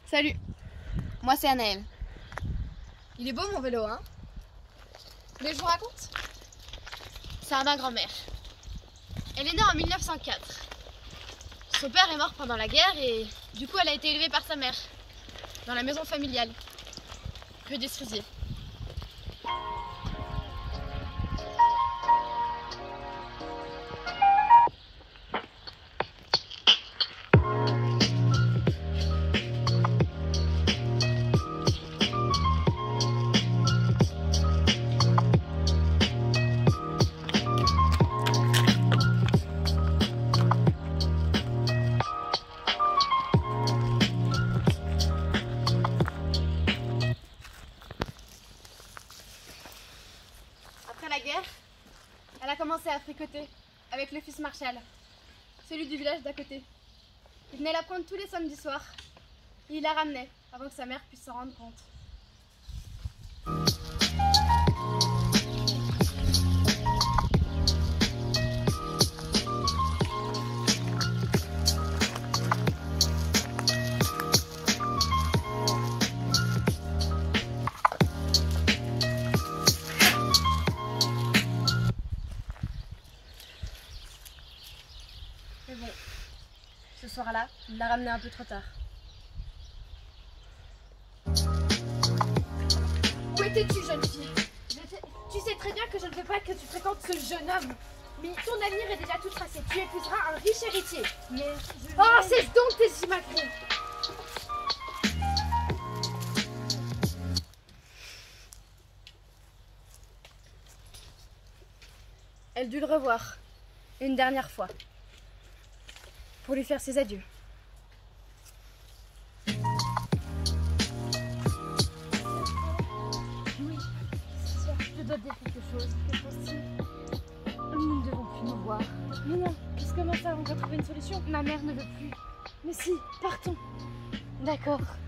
Salut, moi c'est Anaëlle. Il est beau mon vélo, hein? Vous voulez que je vous raconte? C'est à ma grand-mère. Elle est née en 1904. Son père est mort pendant la guerre et du coup elle a été élevée par sa mère dans la maison familiale, rue des Cerisiers. Après la guerre, elle a commencé à fricoter avec le fils Marshall, celui du village d'à côté. Il venait la prendre tous les samedis soirs et il la ramenait avant que sa mère puisse s'en rendre compte. Mais bon, ce soir-là, il l'a ramené un peu trop tard. Où étais-tu, jeune fille? Tu sais très bien que je ne veux pas que tu fréquentes ce jeune homme. Mais ton avenir est déjà tout tracé. Tu épouseras un riche héritier. Mais Oh, cesse donc tes imaginations. elle dut le revoir une dernière fois pour lui faire ses adieux. Oui, je dois te dire quelque chose. Que pense-t-il? Nous ne devons plus nous voir. Mais non, puisque comment ça, on va trouver une solution? Ma mère ne veut plus. Mais si, partons. D'accord.